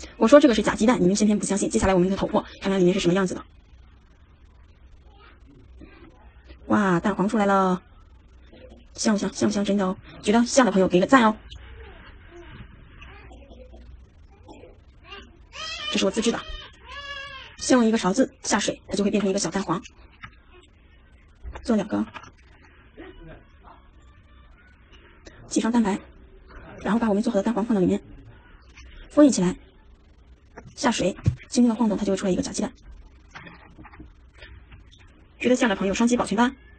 我说这个是假鸡蛋，你们偏偏不相信。接下来我们给它捅破，看看里面是什么样子的。哇，蛋黄出来了，香不香？香不香？真的哦！觉得香的朋友给个赞哦。这是我自制的，先用一个勺子下水，它就会变成一个小蛋黄。做2个，挤上蛋白，然后把我们做好的蛋黄放到里面，封印起来。下水，轻轻的晃动，它就会出来一个假鸡蛋。觉得像的朋友双击保全吧。